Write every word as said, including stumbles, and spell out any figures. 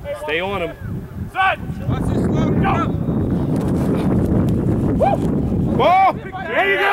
Stay on him. Set. Ball! There you go!